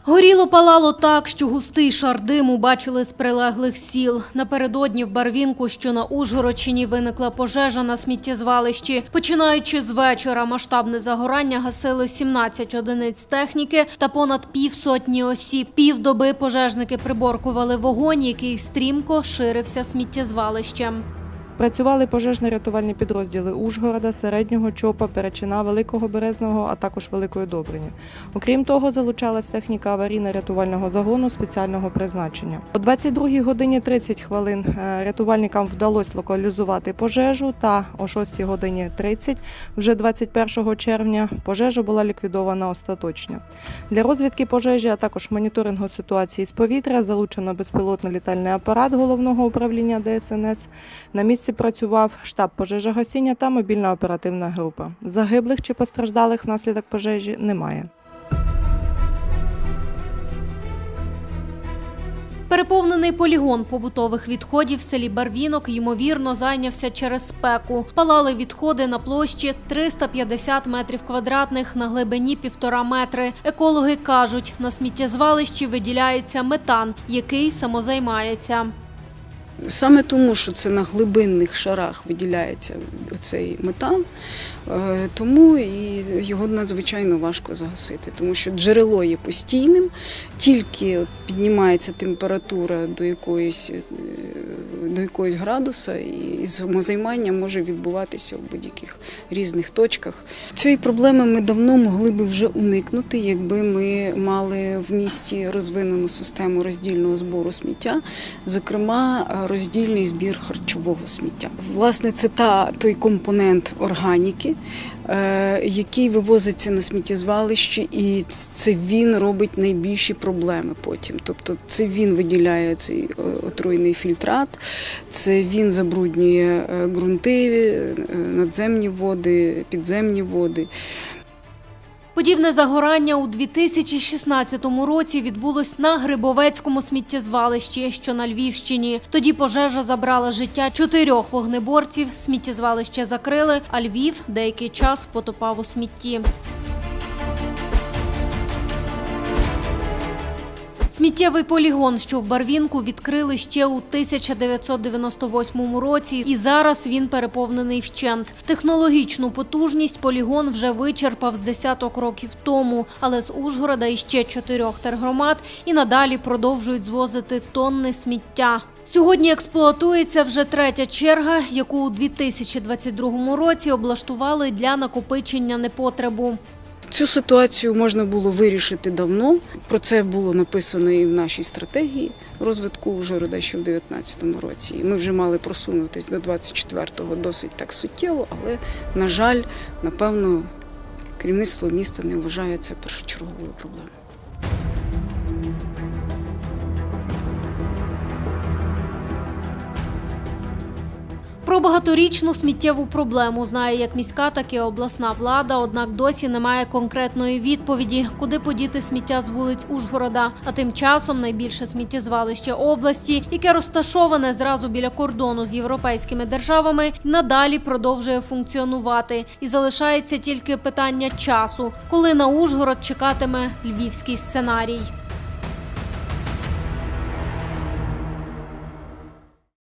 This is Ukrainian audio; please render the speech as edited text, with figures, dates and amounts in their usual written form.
Горіло палало так, що густий шар диму бачили з прилеглих сіл. Напередодні в Барвінку, що на Ужгородщині, виникла пожежа на сміттєзвалищі. Починаючи з вечора, масштабне загорання гасили 17 одиниць техніки та понад півсотні осіб. Півдоби пожежники приборкували вогонь, який стрімко ширився сміттєзвалищем. Працювали пожежно-рятувальні підрозділи Ужгорода, Середнього Чопа, Перечина, Великого Березного, а також Великої Добрині. Окрім того, залучалась техніка аварійно-рятувального загону спеціального призначення. О 22 годині 30 хвилин рятувальникам вдалося локалізувати пожежу, та о 6 годині 30, вже 21 червня, пожежа була ліквідована остаточно. Для розвідки пожежі, а також моніторингу ситуації з повітря залучено безпілотний літальний апарат Головного управління ДСНС. На місці працював штаб пожежогасіння та мобільна оперативна група. Загиблих чи постраждалих внаслідок пожежі немає. Переповнений полігон побутових відходів в селі Барвінок, ймовірно, зайнявся через спеку. Палали відходи на площі 350 метрів квадратних на глибині 1,5 метри. Екологи кажуть, на сміттєзвалищі виділяється метан, який самозаймається. Саме тому, що це на глибинних шарах виділяється цей метан, тому і його надзвичайно важко загасити, тому що джерело є постійним, тільки піднімається температура до якоїсь градуса, і самозаймання може відбуватися в будь-яких різних точках. Цієї проблеми ми давно могли б вже уникнути, якби ми мали в місті розвинену систему роздільного збору сміття, зокрема роздільний збір харчового сміття. Власне, це той компонент органіки, який вивозиться на сміттєзвалище, і це він робить найбільші проблеми потім. Тобто це він виділяє цей отруйний фільтрат, це він забруднює ґрунти, надземні води, підземні води. Подібне загорання у 2016 році відбулось на Грибовецькому сміттєзвалищі, що на Львівщині. Тоді пожежа забрала життя 4 вогнеборців, сміттєзвалище закрили, а Львів деякий час потопав у смітті. Сміттєвий полігон, що в Барвінку, відкрили ще у 1998 році, і зараз він переповнений вщент. Технологічну потужність полігон вже вичерпав з десяток років тому, але з Ужгорода і ще 4 тергромад і надалі продовжують звозити тонни сміття. Сьогодні експлуатується вже 3-я черга, яку у 2022 році облаштували для накопичення непотребу. Цю ситуацію можна було вирішити давно. Про це було написано і в нашій стратегії розвитку Ужгорода ще в 2019 році. І ми вже мали просунутися до 2024-го досить так суттєво, але, на жаль, напевно, керівництво міста не вважає це першочерговою проблемою. Про багаторічну сміттєву проблему знає як міська, так і обласна влада, однак досі немає конкретної відповіді, куди подіти сміття з вулиць Ужгорода. А тим часом найбільше сміттєзвалище області, яке розташоване зразу біля кордону з європейськими державами, надалі продовжує функціонувати. І залишається тільки питання часу, коли на Ужгород чекатиме львівський сценарій.